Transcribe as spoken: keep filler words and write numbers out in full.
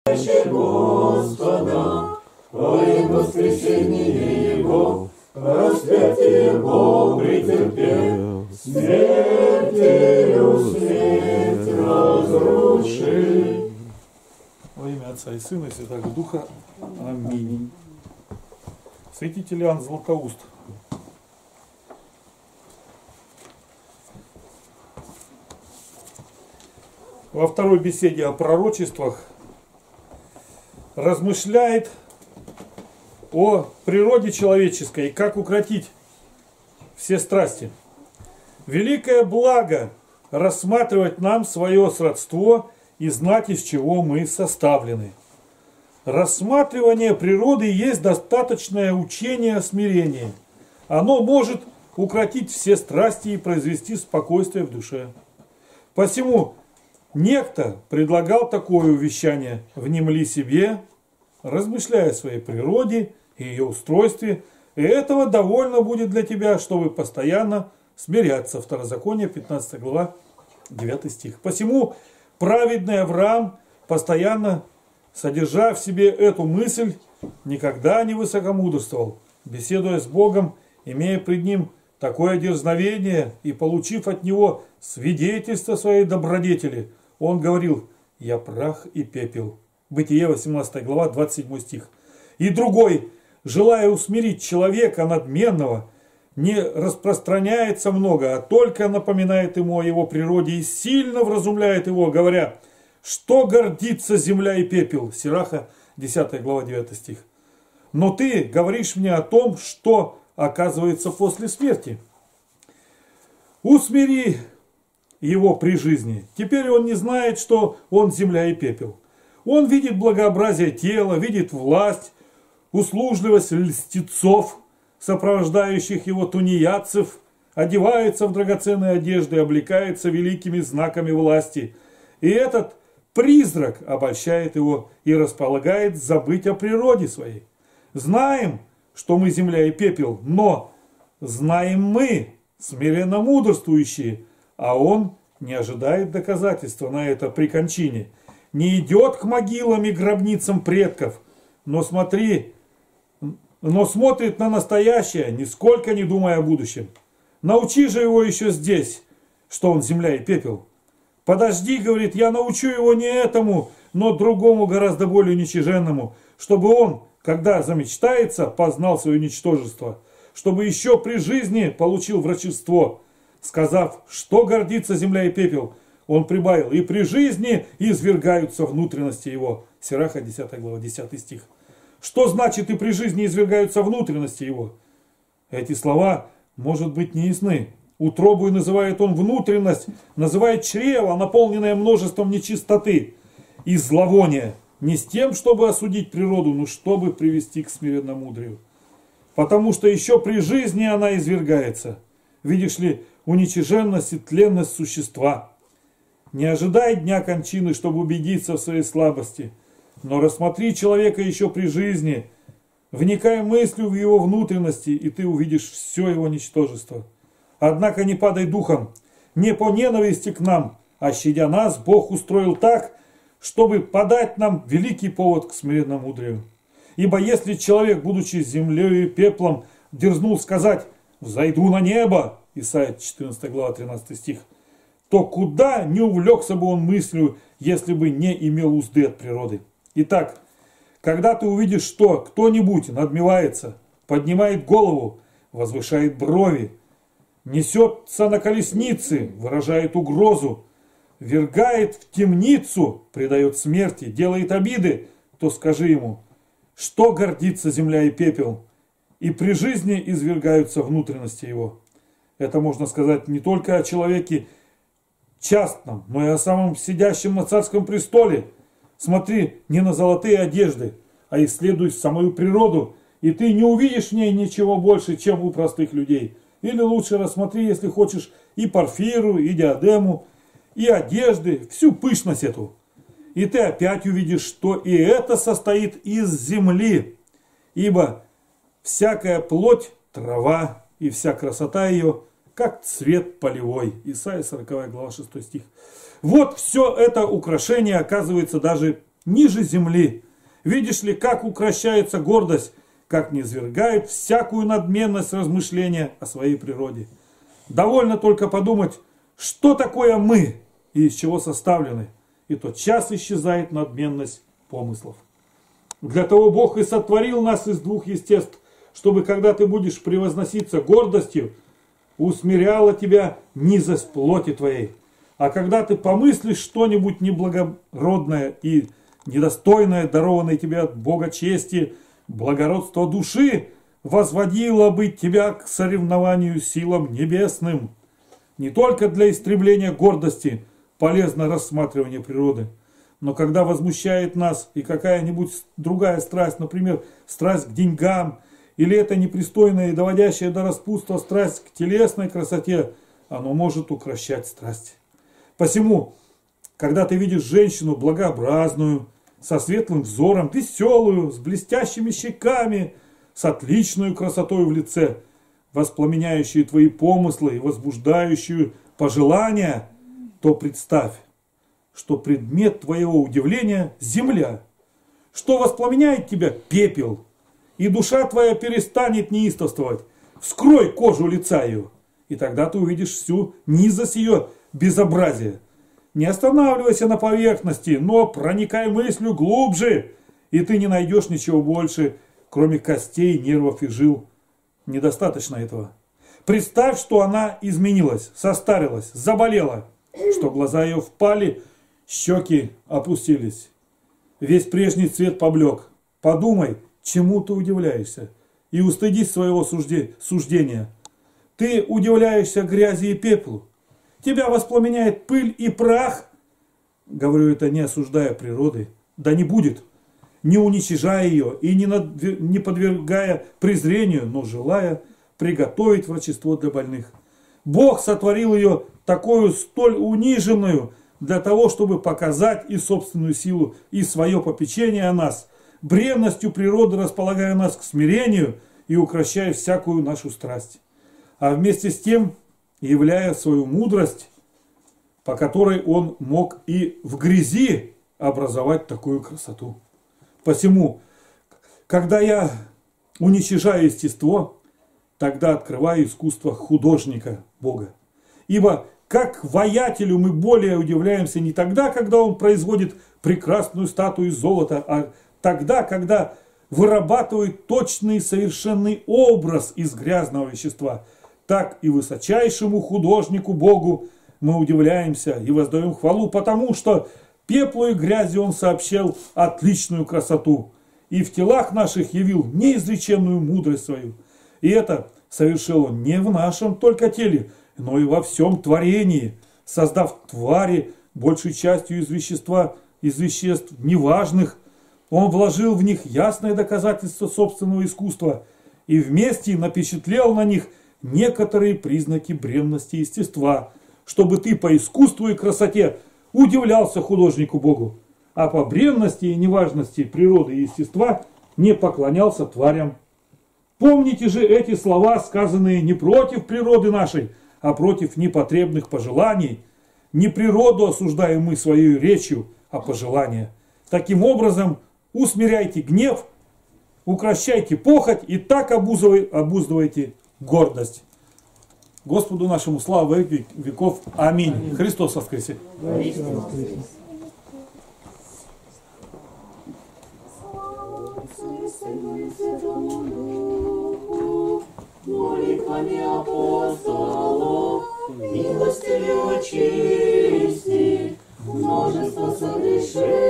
Господа, а и воскресение Его, распятие Его претерпел, смертью смерть разрушил. Во имя Отца и Сына и Святого Духа. Аминь. Святитель Иоанн Златоуст. Во второй беседе о пророчествах размышляет о природе человеческой и как укротить все страсти. Великое благо рассматривать нам свое сродство и знать, из чего мы составлены. Рассматривание природы есть достаточное учение о смирении. Оно может укротить все страсти и произвести спокойствие в душе. Посему некто предлагал такое увещание: «Внемли себе, размышляя о своей природе и ее устройстве, и этого довольно будет для тебя, чтобы постоянно смиряться». Второзаконие, пятнадцатая глава, девятый стих. Посему праведный Авраам, постоянно содержа в себе эту мысль, никогда не высокомудрствовал, беседуя с Богом, имея пред Ним такое дерзновение и получив от Него свидетельство своей добродетели, он говорил: «Я прах и пепел». Бытие, восемнадцатая глава, двадцать седьмой стих. И другой, желая усмирить человека надменного, не распространяется много, а только напоминает ему о его природе и сильно вразумляет его, говоря: «Что гордится земля и пепел?» Сираха, десятая глава, девятый стих. «Но ты говоришь мне о том, что оказывается после смерти. Усмири его при жизни. Теперь он не знает, что он земля и пепел. Он видит благообразие тела, видит власть, услужливость льстецов, сопровождающих его тунеядцев, одевается в драгоценные одежды, облекается великими знаками власти. И этот призрак обольщает его и располагает забыть о природе своей. Знаем, что мы земля и пепел, но знаем мы, смиренно мудрствующие, а он не ожидает доказательства на это при кончине, не идет к могилам и гробницам предков, но смотри, но смотрит на настоящее, нисколько не думая о будущем. Научи же его еще здесь, что он земля и пепел. Подожди, говорит, я научу его не этому, но другому гораздо более ничиженному, чтобы он, когда замечтается, познал свое ничтожество, чтобы еще при жизни получил врачество. Сказав, что гордится земля и пепел, он прибавил: и при жизни извергаются внутренности его. Сираха, десятая глава, десятый стих. Что значит и при жизни извергаются внутренности его? Эти слова, может быть, не ясны. Утробой называет он внутренность, называет чрево, наполненное множеством нечистоты и зловония, не с тем, чтобы осудить природу, но чтобы привести к смиренномудрию. Потому что еще при жизни она извергается. Видишь ли, уничиженность и тленность существа. Не ожидай дня кончины, чтобы убедиться в своей слабости, но рассмотри человека еще при жизни, вникай мыслью в его внутренности, и ты увидишь все его ничтожество. Однако не падай духом, не по ненависти к нам, а щадя нас, Бог устроил так, чтобы подать нам великий повод к смиренномудрию. Ибо если человек, будучи землей и пеплом, дерзнул сказать: «Взойду на небо», Исайя, четырнадцатая глава, тринадцатый стих, то куда не увлекся бы он мыслью, если бы не имел узды от природы. Итак, когда ты увидишь, что кто-нибудь надмевается, поднимает голову, возвышает брови, несется на колеснице, выражает угрозу, вергает в темницу, предает смерти, делает обиды, то скажи ему: что гордится земля и пепел, и при жизни извергаются внутренности его. Это можно сказать не только о человеке частном, но и о самом сидящем на царском престоле. Смотри не на золотые одежды, а исследуй самую природу, и ты не увидишь в ней ничего больше, чем у простых людей. Или лучше рассмотри, если хочешь, и парфиру, и диадему, и одежды, всю пышность эту. И ты опять увидишь, что и это состоит из земли. Ибо всякая плоть – трава, и вся красота ее – как цвет полевой. Исайя, сороковая глава, шестой стих. Вот все это украшение, оказывается, даже ниже земли. Видишь ли, как укращается гордость, как низвергает всякую надменность размышления о своей природе. Довольно только подумать, что такое мы и из чего составлены, и тотчас исчезает надменность помыслов. Для того Бог и сотворил нас из двух естеств, чтобы, когда ты будешь превозноситься гордостью, усмиряла тебя низость плоти твоей. А когда ты помыслишь что-нибудь неблагородное и недостойное, дарованное тебе от Бога чести, благородство души, возводило бы тебя к соревнованию силам небесным. Не только для истребления гордости полезно рассматривание природы, но когда возмущает нас и какая-нибудь другая страсть, например, страсть к деньгам, или это непристойная и доводящая до распутства страсть к телесной красоте, оно может укращать страсть. Посему, когда ты видишь женщину благообразную, со светлым взором, веселую, с блестящими щеками, с отличной красотой в лице, воспламеняющую твои помыслы и возбуждающую пожелания, то представь, что предмет твоего удивления – земля, что воспламеняет тебя пепел, и душа твоя перестанет неистовствовать. Вскрой кожу лица ее, и тогда ты увидишь всю низость ее безобразия. Не останавливайся на поверхности, но проникай мыслью глубже, и ты не найдешь ничего больше, кроме костей, нервов и жил. Недостаточно этого. Представь, что она изменилась, состарилась, заболела, что глаза ее впали, щеки опустились. Весь прежний цвет поблек. Подумай, чему ты удивляешься, и устыдись своего сужде... суждения. Ты удивляешься грязи и пеплу. Тебя воспламеняет пыль и прах. Говорю это, не осуждая природы. Да не будет, не уничижая ее и не, над... не подвергая презрению, но желая приготовить врачество для больных. Бог сотворил ее такую столь униженную для того, чтобы показать и собственную силу, и свое попечение о нас, бренностью природы располагая нас к смирению и укращая всякую нашу страсть. А вместе с тем, являя свою мудрость, по которой он мог и в грязи образовать такую красоту. Посему, когда я уничижаю естество, тогда открываю искусство художника Бога. Ибо как воятелю мы более удивляемся не тогда, когда он производит прекрасную статую из золота, а тогда, когда вырабатывает точный и совершенный образ из грязного вещества, так и высочайшему художнику Богу мы удивляемся и воздаем хвалу, потому что пеплу и грязи он сообщил отличную красоту и в телах наших явил неизреченную мудрость свою. И это совершил он не в нашем только теле, но и во всем творении, создав твари большей частью из вещества, из веществ неважных. Он вложил в них ясное доказательство собственного искусства и вместе напечатлел на них некоторые признаки бренности естества, чтобы ты по искусству и красоте удивлялся художнику Богу, а по бренности и неважности природы и естества не поклонялся тварям. Помните же эти слова, сказанные не против природы нашей, а против непотребных пожеланий. Не природу осуждаем мы своей речью, а пожелания. Таким образом, усмиряйте гнев, укращайте похоть и так обуздывайте гордость. Господу нашему слава во веки веков. Аминь. Аминь. Христос воскресе. Молитвами апостолов, милостью очисти, множество согрешений.